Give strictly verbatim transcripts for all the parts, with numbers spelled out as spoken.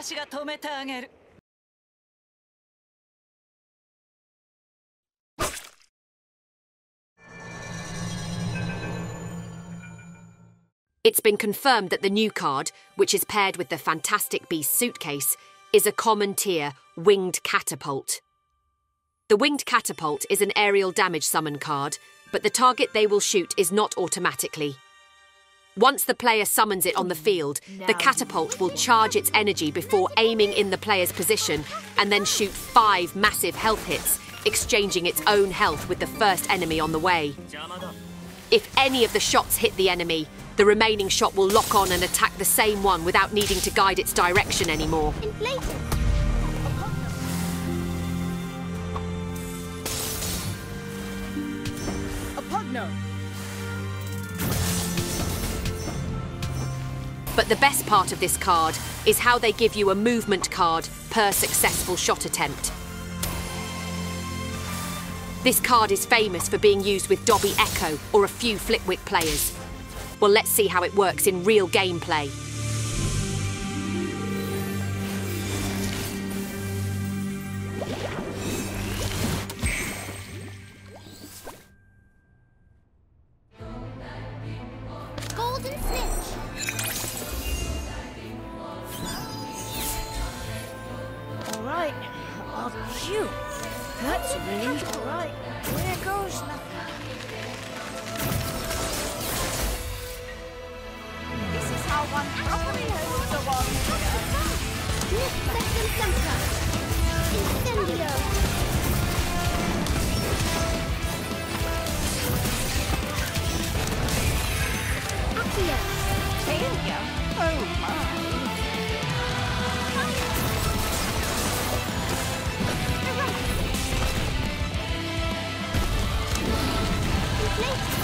私が止めてあげる。 It's been confirmed that the new card, which is paired with the Fantastic Beast suitcase, is a common tier, Winged Catapult. The Winged Catapult is an aerial damage summon card, but the target they will shoot is not automatically. Once the player summons it on the field, the catapult will charge its energy before aiming in the player's position and then shoot five massive health hits, exchanging its own health with the first enemy on the way. If any of the shots hit the enemy, the remaining shot will lock on and attack the same one without needing to guide its direction anymore. Inflated. A pugno. But the best part of this card is how they give you a movement card per successful shot attempt. This card is famous for being used with Dobby Echo or a few Flipwick players. Well, let's see how it works in real gameplay. Golden snitch. All right, I'll shoot. That's really all right. There goes nothing. How one properly holds a wand. HPMACentral. Incendio. Accio. Failure? Oh my. Inflate.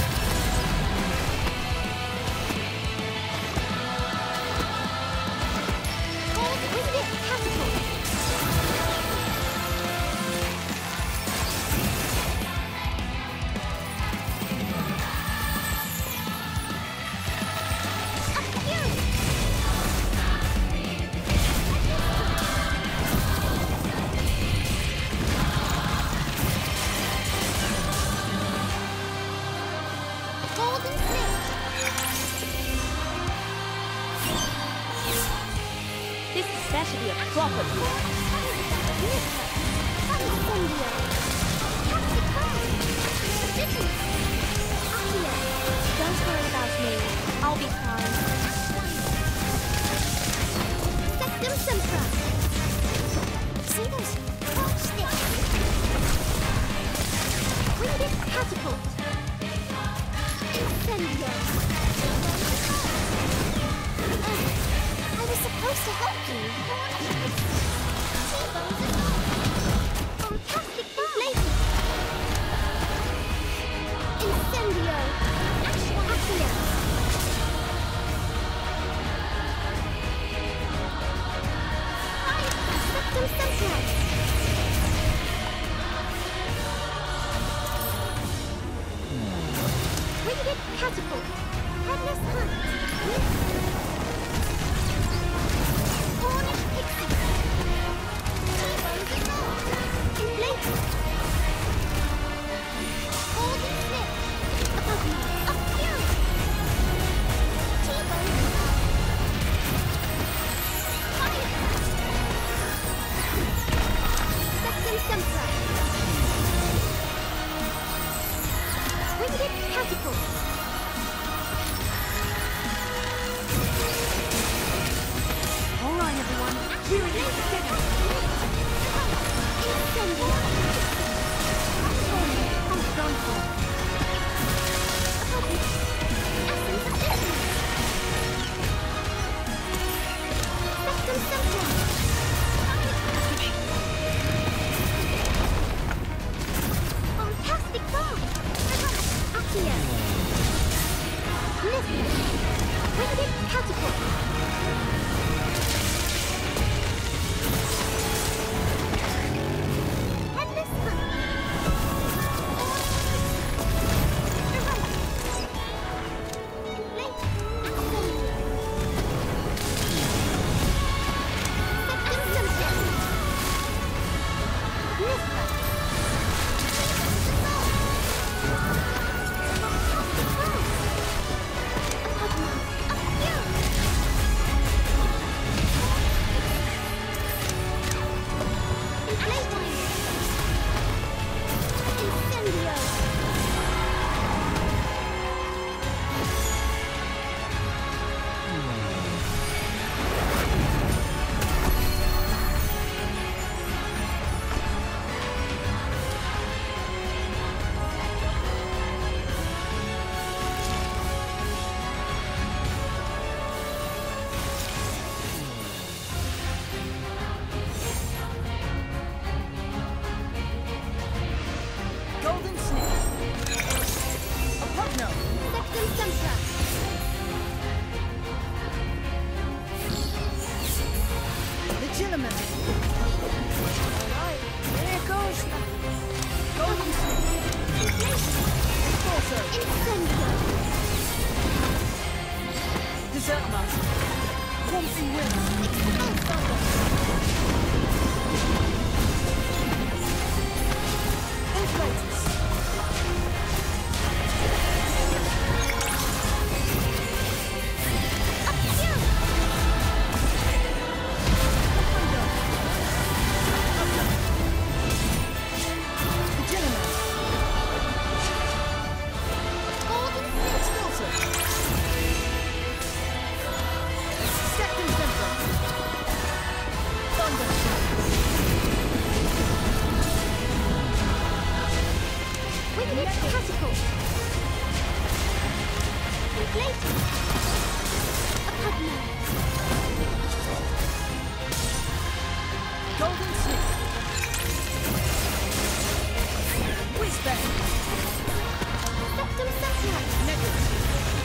That should be a proper duel. Don't worry about me. I'll be fine. HPMACentral. See those? Watch this. Winged Catapult. Incendio. I was supposed to help you. Fantastic inflated. Incendio. Accio. HPMACentral. Winged Catapult. Headless Hunt. All right, everyone. Here it is again. I'm done for. Fantastic bomb. Accio. Listen. Winged Catapult. Catapult. Inflated. A pugno. Golden Snip. Whiz bang. Septum satellite. Negative.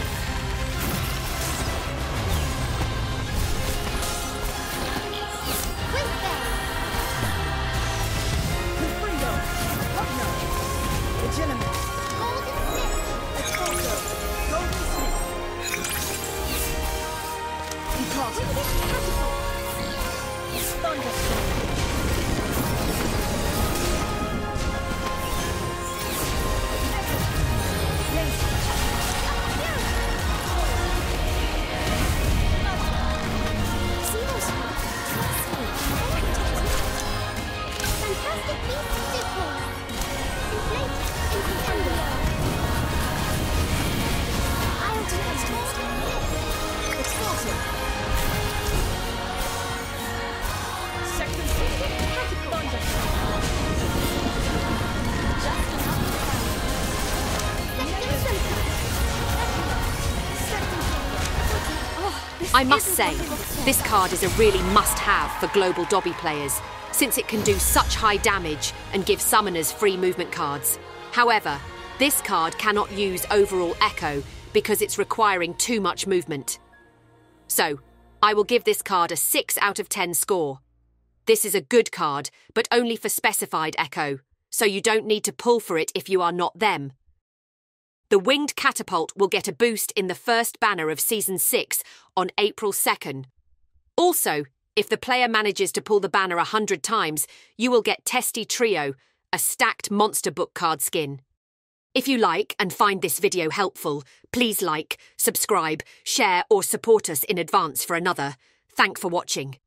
Whiz bang. Confringo. Pugno. Degenerate. Golden snip. Expulso. Golden Snip. Departure. Winged catapult. Thunderstorm. Fantastic beast sequence. Inflate, inflando. I'll do it. Expulso. Second Catapult. Thunderstorm. Just enough time. Septum sentinel. I must say, this card is a really must-have for global Dobby players, since it can do such high damage and give summoners free movement cards. However, this card cannot use overall Echo because it's requiring too much movement. So, I will give this card a six out of ten score. This is a good card, but only for specified Echo, so you don't need to pull for it if you are not them. The Winged Catapult will get a boost in the first banner of Season six on April second. Also, if the player manages to pull the banner a hundred times, you will get Testy Trio, a stacked monster book card skin. If you like and find this video helpful, please like, subscribe, share or support us in advance for another. Thanks for watching.